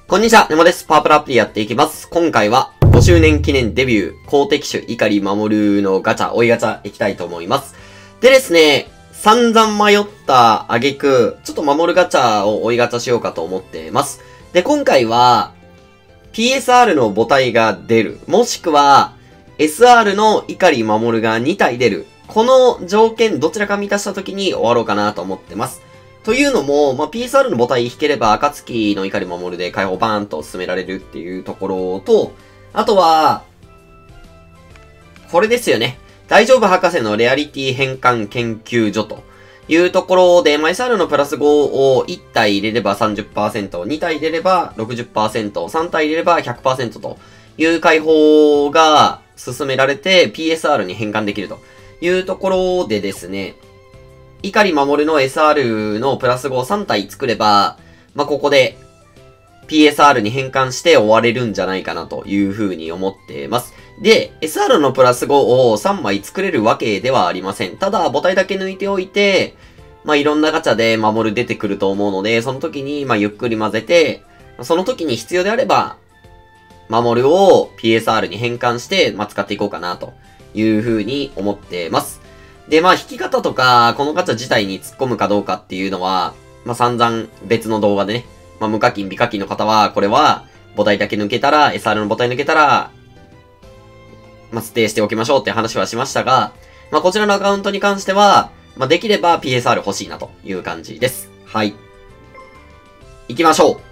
こんにちは、山です。パワープロアプリやっていきます。今回は5周年記念デビュー、公的種碇守のガチャ、追いガチャいきたいと思います。でですね、散々迷った挙句、ちょっと守るガチャを追いガチャしようかと思ってます。で、今回は、PSR の母体が出る、もしくは、SR の碇守が2体出る。この条件どちらか満たした時に終わろうかなと思ってます。というのも、PSR の母体引ければ、暁の碇守で解放バーンと進められるっていうところと、あとは、これですよね。大丈夫博士のレアリティ変換研究所というところで、SR のプラス5を1体入れれば 30%、2体入れれば 60%、3体入れれば 100% という解放が進められて PSR に変換できるというところでですね、碇守の SR のプラス5を3体作れば、ここで PSR に変換して終われるんじゃないかなというふうに思ってます。で、SR のプラス5を3枚作れるわけではありません。ただ、母体だけ抜いておいて、いろんなガチャで守る出てくると思うので、その時にゆっくり混ぜて、その時に必要であれば、守るを PSR に変換して、使っていこうかなというふうに思ってます。で、引き方とか、このガチャ自体に突っ込むかどうかっていうのは、散々別の動画でね、無課金、美課金の方は、これは、母体だけ抜けたら、SR の母体抜けたら、ステイしておきましょうって話はしましたが、こちらのアカウントに関しては、できれば PSR 欲しいなという感じです。はい。行きましょ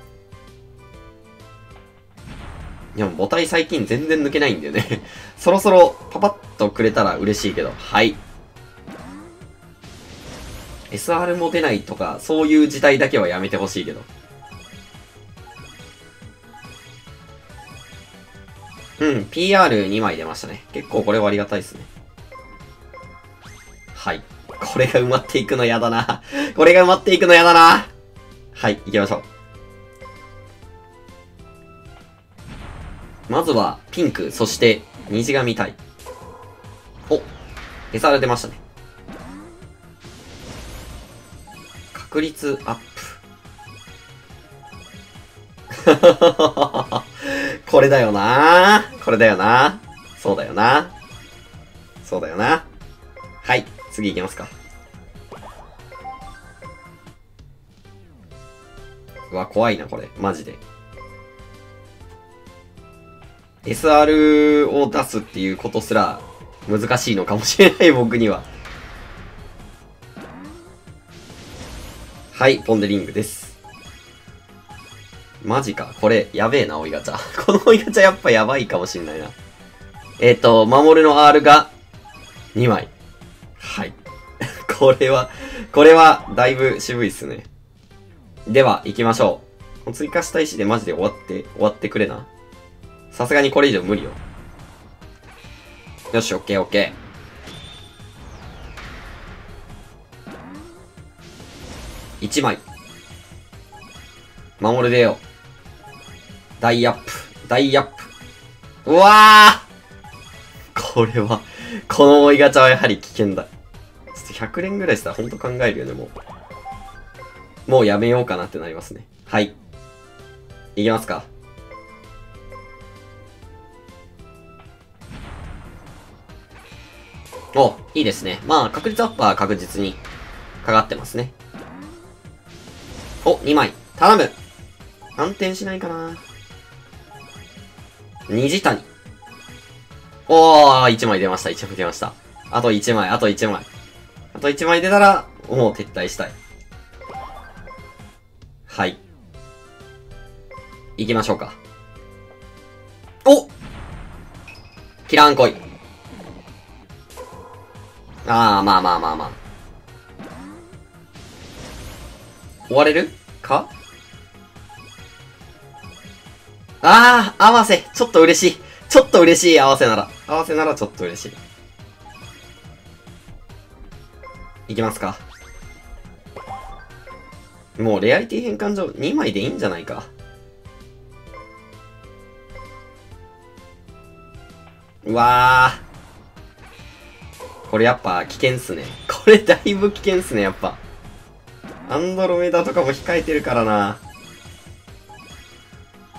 う。いや、母体最近全然抜けないんだよね。そろそろパパッとくれたら嬉しいけど、はい。SR も出ないとか、そういう事態だけはやめてほしいけど。PR2 枚出ましたね。結構これはありがたいですね。はい。これが埋まっていくのやだな。これが埋まっていくのやだな。はい、行きましょう。まずは、ピンク、そして、虹が見たい。お、SR 出ましたね。確率アップ。これだよな。これだよな。そうだよな。そうだよな。はい。次行きますか。うわ、怖いな、これ。マジで。SR を出すっていうことすら難しいのかもしれない、僕には。はい、ポンデリングです。マジか。これ、やべえな、追いガチャ。この追いガチャやっぱやばいかもしんないな。守るの R が2枚。はい。これは、だいぶ渋いっすね。では、行きましょう。追加した石でマジで終わってくれな。さすがにこれ以上無理よ。よし、オッケーオッケー。1枚。守るでよ。大アップ。大アップ。うわーこの追いガチャはやはり危険だ。ちょっと100連ぐらいしたらほんと考えるよね、もうやめようかなってなりますね。はい。いきますか。お、いいですね。確率アップは確実にかかってますね。お、2枚。頼む。反転しないかな。虹谷。おー、1枚出ました、1枚出ました。あと1枚、あと1枚。あと1枚出たら、もう撤退したい。はい。行きましょうか。お！キラーンコイ。終われるか？合わせ。ちょっと嬉しい。ちょっと嬉しい、合わせなら。合わせならちょっと嬉しい。いきますか。もうレアリティ変換上2枚でいいんじゃないか。うわー。これやっぱ危険っすね。これだいぶ危険っすね、やっぱ。アンドロメダとかも控えてるからな。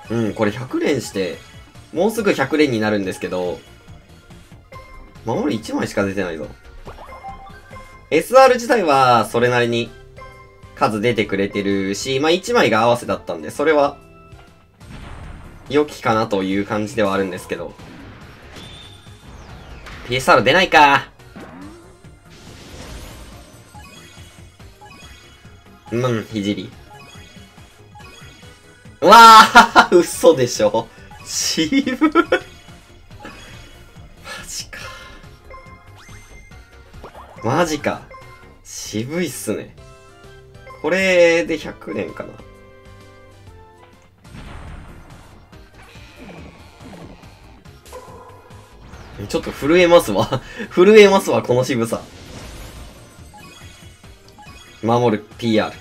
うん、これ100連して、もうすぐ100連になるんですけど、守り1枚しか出てないぞ。SR 自体は、それなりに、数出てくれてるし、まあ、1枚が合わせだったんで、それは、良きかなという感じではあるんですけど。PSR 出ないか。ひじり。うわあ嘘でしょ。渋マジか。マジか。渋いっすね。これで100連かな。ちょっと震えますわ。震えますわ、この渋さ。守る PR。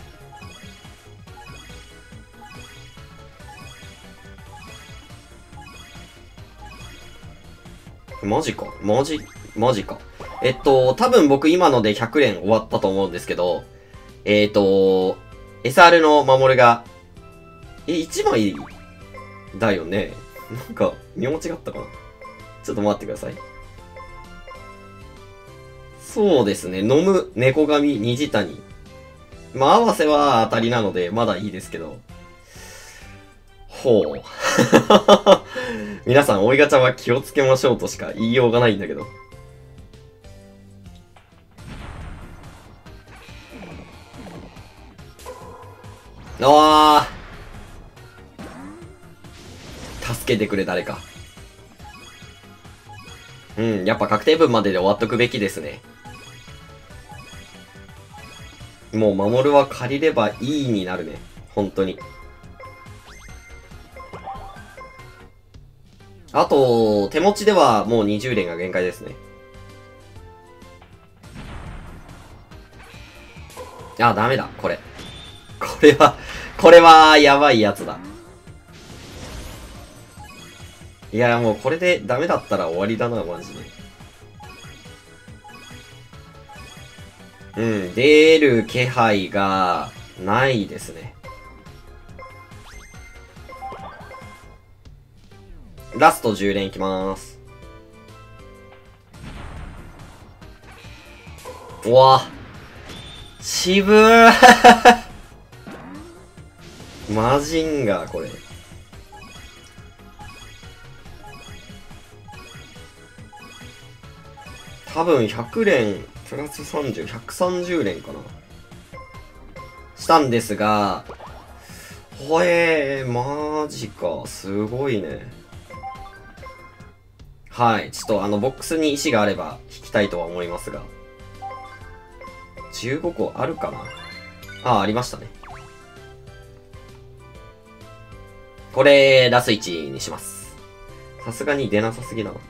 マジか。マジか。多分僕今ので100連終わったと思うんですけど、SR の守るが、1枚だよね。なんか、見間違ったかな。ちょっと待ってください。そうですね。飲む、猫髪、虹谷。まあ、合わせは当たりなので、まだいいですけど。ほう。皆さん、追いガチャは気をつけましょうとしか言いようがないんだけど。ああ。助けてくれ、誰か。うん、やっぱ確定分までで終わっとくべきですね。もう、守るは借りればいいになるね。本当に。あと、手持ちではもう20連が限界ですね。あ、ダメだ、これ。これは、やばいやつだ。いや、もうこれでダメだったら終わりだな、マジで。うん、出る気配が、ないですね。ラスト10連いきまーす。うわ渋ーマジンガー、これ。多分100連、プラス30、130連かな。したんですが、マジか、すごいね。はい、ちょっとボックスに石があれば引きたいとは思いますが。15個あるかなあ、ありましたね。これ、ラス1にします。さすがに出なさすぎだな。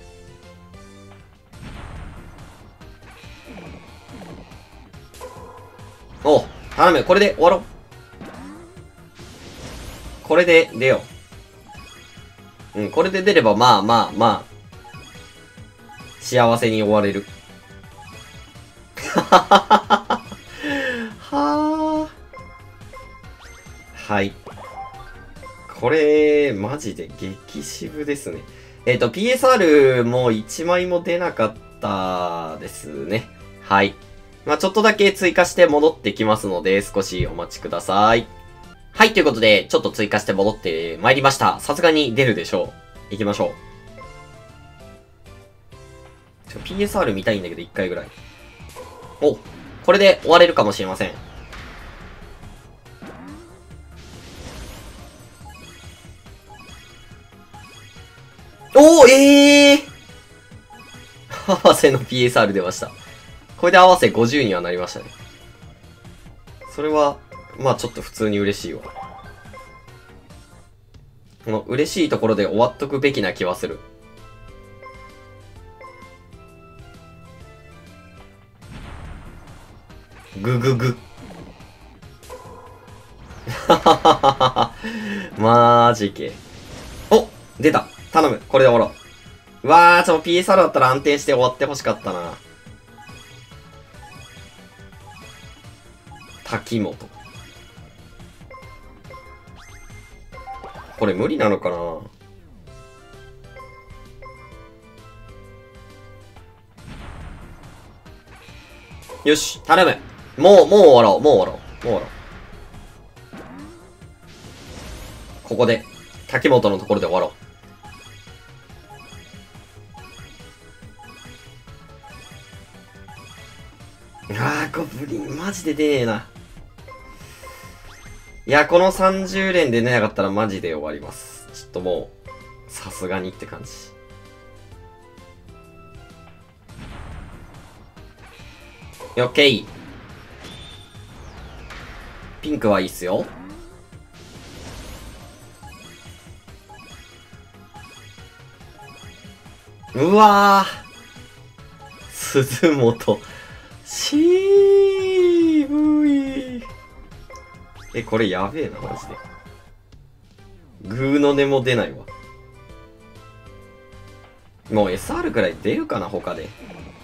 お、頼む、これで終わろう。これで出よう。うん、これで出れば、まあ、幸せに終われる。はあ。はい。これ、マジで激渋ですね。PSR も1枚も出なかったですね。はい。まあちょっとだけ追加して戻ってきますので、少しお待ちください。はい、ということで、ちょっと追加して戻ってまいりました。さすがに出るでしょう。行きましょう。PSR 見たいんだけど、1回ぐらい。お、これで終われるかもしれません。おー、合わせの PSR 出ました。これで合わせ50にはなりましたね。それは、まあちょっと普通に嬉しいわ。この嬉しいところで終わっとくべきな気はする。ぐぐぐ。マジけ。お出た頼むこれで終わろう。うわー、PSR だったら安定して終わってほしかったな。滝本。 これ無理なのかな。よし、頼む。もう終わろう。もう終わろう。ここで、滝本のところで終わろう。ゴブリン、マジで出ねえな。いや、この30連で出なかったらマジで終わります。ちょっともう、さすがにって感じ。オッケー。ピンクはいいっすよ。うわぁ。鈴本。渋い。これやべえな、マジで。グーの音も出ないわ。もう SR くらい出るかな、他で。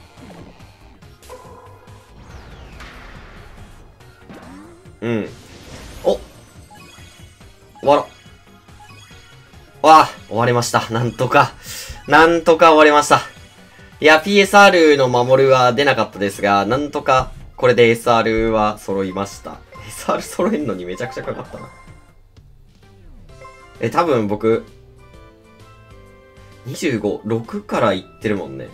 うん。お、終わろう。わあ、終わりました。なんとか終わりました。いや、PSR の守るは出なかったですが、なんとか、これで SR は揃いました。SR 揃えんのにめちゃくちゃかかったな。多分僕、25、6からいってるもんね。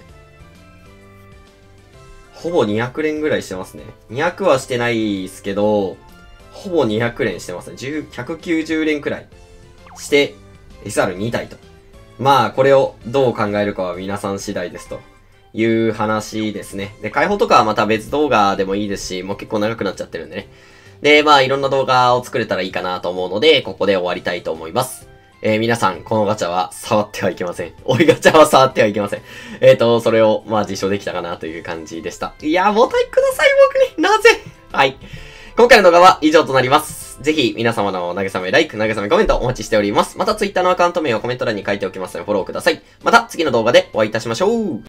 ほぼ200連ぐらいしてますね。200はしてないですけど、ほぼ200連してますね。190連くらいして、SR2 体と。まあ、これをどう考えるかは皆さん次第ですという話ですね。で、解放とかはまた別動画でもいいですし、もう結構長くなっちゃってるんでね。で、まあ、いろんな動画を作れたらいいかなと思うので、ここで終わりたいと思います。皆さん、このガチャは触ってはいけません。追いガチャは触ってはいけません。それを、まあ、実証できたかなという感じでした。いや、ボタンください、僕に。なぜはい。今回の動画は以上となります。ぜひ、皆様の慰め、慰め、コメントお待ちしております。また、Twitter のアカウント名をコメント欄に書いておきますので、フォローください。また、次の動画でお会いいたしましょう。